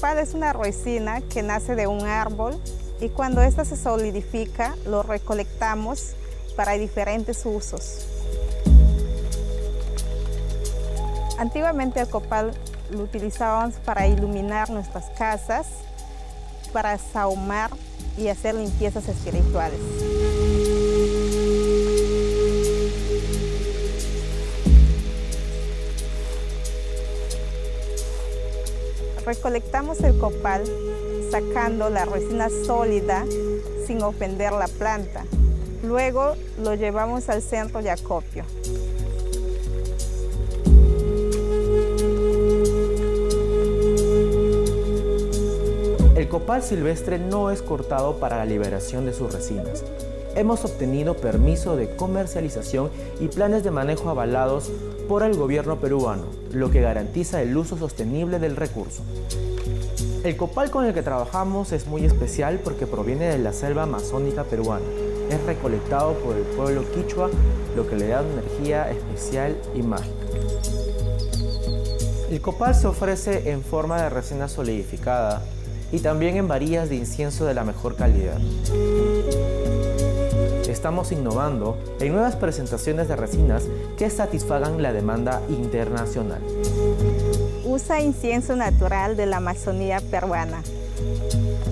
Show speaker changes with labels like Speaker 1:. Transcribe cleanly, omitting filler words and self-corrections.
Speaker 1: copal es una resina que nace de un árbol y cuando ésta se solidifica lo recolectamos para diferentes usos. Antiguamente el copal lo utilizábamos para iluminar nuestras casas, para sahumar y hacer limpiezas espirituales. Recolectamos el copal sacando la resina sólida sin ofender la planta. Luego lo llevamos al centro de acopio.
Speaker 2: El copal silvestre no es cortado para la liberación de sus resinas. Hemos obtenido permiso de comercialización y planes de manejo avalados por el gobierno peruano, lo que garantiza el uso sostenible del recurso. El copal con el que trabajamos es muy especial porque proviene de la selva amazónica peruana. Es recolectado por el pueblo quichua, lo que le da una energía especial y mágica. El copal se ofrece en forma de resina solidificada y también en varillas de incienso de la mejor calidad. Estamos innovando en nuevas presentaciones de resinas que satisfagan la demanda internacional.
Speaker 1: Usa incienso natural de la Amazonía peruana.